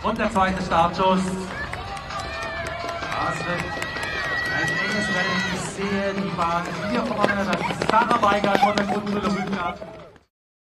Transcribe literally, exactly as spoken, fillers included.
Und der zweite Startschuss. Das wird ein enges Rennen. Ich sehe die Bahn hier vorne, das ist Sarah Weigert von der Grundschule Rügenach.